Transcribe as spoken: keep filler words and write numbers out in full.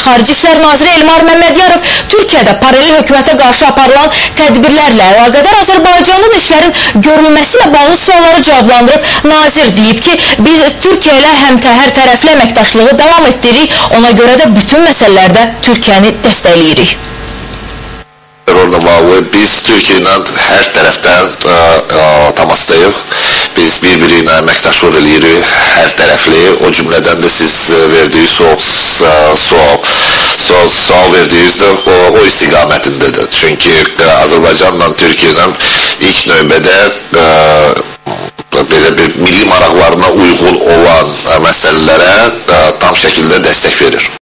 Xarici İşlər Naziri Elmar Məmmədiyarov Türkiyədə paralel hökumətə qarşı aparılan tədbirlərlə əlaqədar Azərbaycanlı işlərin görülməsi ilə bağlı sualları cavablandırıb. Nazir deyib ki, biz Türkiyə ilə həmtəhər tərəfli əməkdaşlığı davam etdiririk, ona görə də bütün məsələlərdə Türkiyəni dəstəkləyirik. Orada bağlı biz Türkiyə ilə hər tərəfdən təmasdayıq. Biz bir-biri ilə əməkdaşlıq edirik, hər tərəfli. O cümlədən də siz verdiyiniz sual, sual verdiyiniz də o istiqamətindədir. Çünki Azərbaycanla Türkiyənin ilk növbədə belə bir milli maraqlarına uyğun olan məsələlərə tam şəkildə dəstək verir.